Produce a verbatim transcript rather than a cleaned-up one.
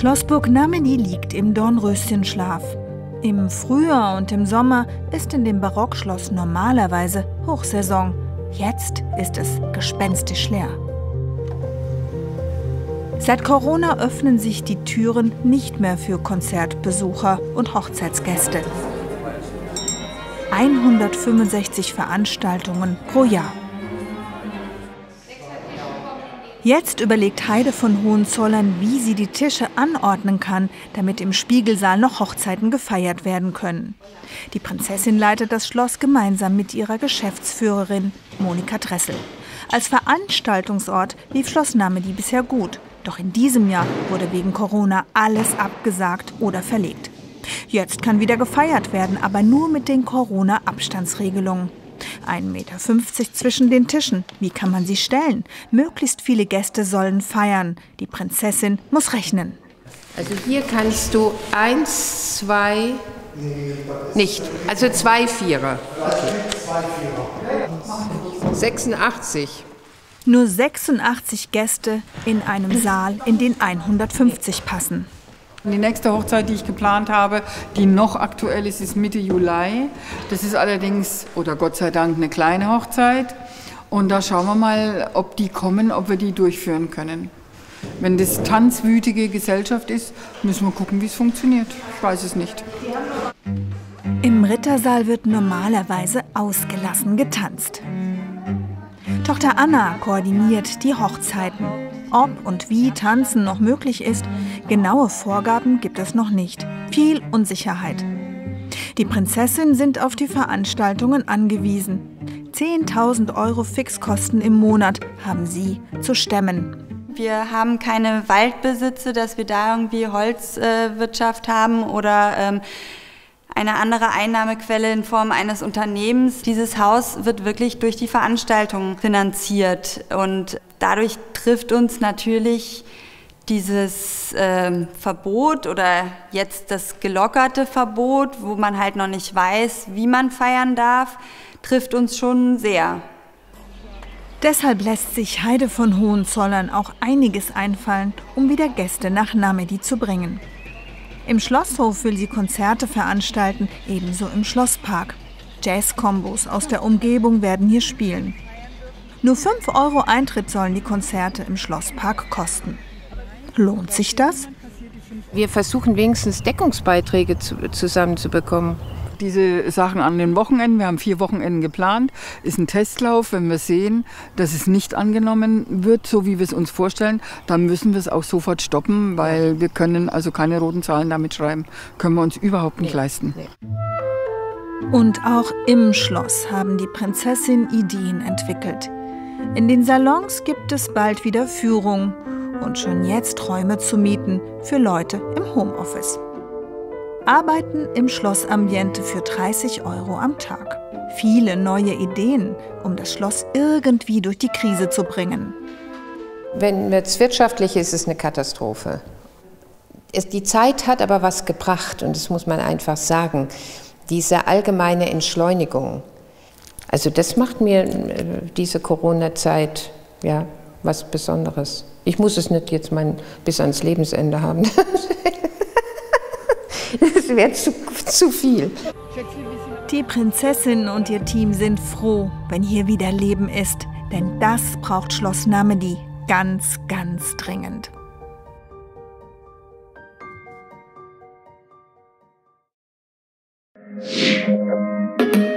Schlossburg Namedy liegt im Dornröschenschlaf. Im Frühjahr und im Sommer ist in dem Barockschloss normalerweise Hochsaison. Jetzt ist es gespenstisch leer. Seit Corona öffnen sich die Türen nicht mehr für Konzertbesucher und Hochzeitsgäste. hundertfünfundsechzig Veranstaltungen pro Jahr. Jetzt überlegt Heide von Hohenzollern, wie sie die Tische anordnen kann, damit im Spiegelsaal noch Hochzeiten gefeiert werden können. Die Prinzessin leitet das Schloss gemeinsam mit ihrer Geschäftsführerin Monika Dressel. Als Veranstaltungsort lief Schloss Namedy bisher gut. Doch in diesem Jahr wurde wegen Corona alles abgesagt oder verlegt. Jetzt kann wieder gefeiert werden, aber nur mit den Corona-Abstandsregelungen. ein Meter fünfzig zwischen den Tischen. Wie kann man sie stellen? Möglichst viele Gäste sollen feiern. Die Prinzessin muss rechnen. Also hier kannst du eins, zwei, nicht, also zwei Vierer. Okay. sechsundachtzig. Nur sechsundachtzig Gäste in einem Saal, in den hundertfünfzig passen. Die nächste Hochzeit, die ich geplant habe, die noch aktuell ist, ist Mitte Juli. Das ist allerdings, oder Gott sei Dank, eine kleine Hochzeit. Und da schauen wir mal, ob die kommen, ob wir die durchführen können. Wenn das tanzwütige Gesellschaft ist, müssen wir gucken, wie es funktioniert. Ich weiß es nicht. Im Rittersaal wird normalerweise ausgelassen getanzt. Tochter Anna koordiniert die Hochzeiten. Ob und wie Tanzen noch möglich ist, genaue Vorgaben gibt es noch nicht. Viel Unsicherheit. Die Prinzessin sind auf die Veranstaltungen angewiesen. zehntausend Euro Fixkosten im Monat haben sie zu stemmen. Wir haben keine Waldbesitze, dass wir da irgendwie Holzwirtschaft äh, haben oder ähm, eine andere Einnahmequelle in Form eines Unternehmens. Dieses Haus wird wirklich durch die Veranstaltungen finanziert und dadurch trifft uns natürlich dieses äh, Verbot oder jetzt das gelockerte Verbot, wo man halt noch nicht weiß, wie man feiern darf, trifft uns schon sehr. Deshalb lässt sich Heide von Hohenzollern auch einiges einfallen, um wieder Gäste nach Namedy zu bringen. Im Schlosshof will sie Konzerte veranstalten, ebenso im Schlosspark. Jazz-Kombos aus der Umgebung werden hier spielen. Nur fünf Euro Eintritt sollen die Konzerte im Schlosspark kosten. Lohnt sich das? Wir versuchen wenigstens Deckungsbeiträge zu, zusammenzubekommen. Diese Sachen an den Wochenenden, wir haben vier Wochenenden geplant, ist ein Testlauf. Wenn wir sehen, dass es nicht angenommen wird, so wie wir es uns vorstellen, dann müssen wir es auch sofort stoppen, weil wir können also keine roten Zahlen damit schreiben. Können wir uns überhaupt nicht leisten. Und auch im Schloss haben die Prinzessin Ideen entwickelt. In den Salons gibt es bald wieder Führung und schon jetzt Räume zu mieten für Leute im Homeoffice. Arbeiten im Schlossambiente für dreißig Euro am Tag. Viele neue Ideen, um das Schloss irgendwie durch die Krise zu bringen. Wenn es wirtschaftlich ist, ist es eine Katastrophe. Es, die Zeit hat aber was gebracht und das muss man einfach sagen. Diese allgemeine Entschleunigung. Also das macht mir äh, diese Corona-Zeit ja, was Besonderes. Ich muss es nicht jetzt mein, bis ans Lebensende haben. Das wäre zu, zu viel. Die Prinzessin und ihr Team sind froh, wenn hier wieder Leben ist. Denn das braucht Schloss Namedy ganz, ganz dringend. Thank you.